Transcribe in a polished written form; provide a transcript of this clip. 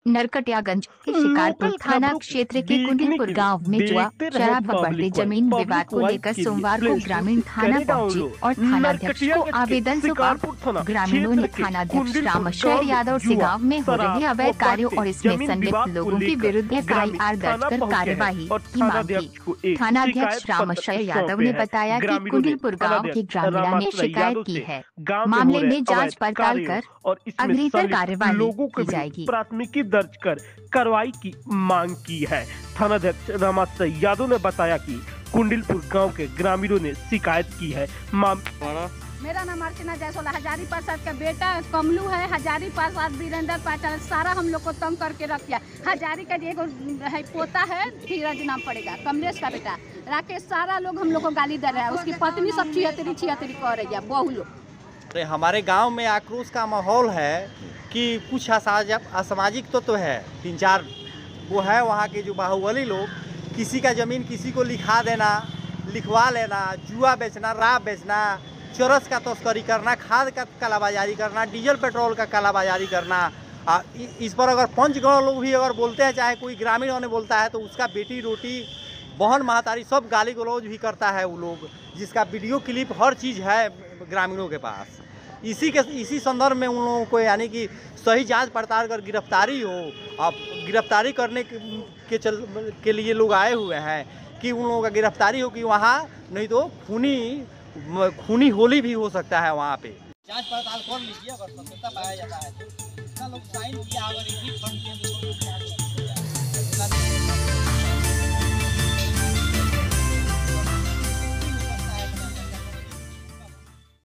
नरकटियागंज के शिकारपुर थाना क्षेत्र के कुंडलपुर गांव में जुआ, शराब व बढ़ते जमीन विवाद को लेकर सोमवार को ग्रामीण थाना पहुंचे और थानाध्यक्ष को आवेदन सौंपा। ग्रामीणों ने थानाध्यक्ष रामेश्वर यादव से गांव में हो रहे अवैध कार्यों और इसमें संलिप्त लोगों के विरुद्ध FIR दर्ज कर कार्यवाही की मांग की। थानाध्यक्ष रामेश्वर यादव ने बताया कि कुंडलपुर गाँव के ग्रामीणों ने शिकायत की है। मामले में जाँच पड़ताल कर अग्रेसर कार्यवाही की जाएगी। प्राथमिकी दर्ज कर कार्रवाई की मांग की है। थानाध्यक्ष रामेश्वर यादव ने बताया कि कुंडलपुर गांव के ग्रामीणों ने शिकायत की है। मेरा नाम अर्चना जायसवाल, हजारी प्रसाद का बेटा कमलू है। हजारी प्रसाद वीरेंद्र पाटिल सारा हम लोग को तंग करके रख दिया। हजारी का एक है पोता है, धीरज नाम पड़ेगा, कमलेश का बेटा राकेश, सारा लोग हम लोग को गाली दे रहा है। उसकी पत्नी सब छिहत्तरी कर रही है, बहू लोग। तो हमारे गांव में आक्रोश का माहौल है कि कुछ असामाजिक तो है 3-4 वो है वहाँ के जो बाहुबली लोग, किसी का ज़मीन किसी को लिखा देना, लिखवा लेना, जुआ बेचना, राब बेचना, चरस का तस्करी करना, खाद का कालाबाजारी करना, डीजल पेट्रोल का कालाबाजारी करना। इस पर अगर पंचगढ़ लोग भी अगर बोलते हैं, चाहे कोई ग्रामीण ने बोलता है, तो उसका बेटी रोटी बहन महतारी सब गाली गलौज भी करता है वो लोग, जिसका वीडियो क्लिप हर चीज़ है ग्रामीणों के पास। इसी संदर्भ में उन लोगों को यानी कि सही जांच पड़ताल कर गिरफ्तारी हो। अब गिरफ्तारी करने के लिए लोग आए हुए हैं कि उन लोगों का गिरफ्तारी हो, कि वहाँ नहीं तो खूनी होली भी हो सकता है वहाँ पे। जांच पड़ताल कर लीजिए, अगर सत्यता पाया जाता है तो लोग साइन किया, अगर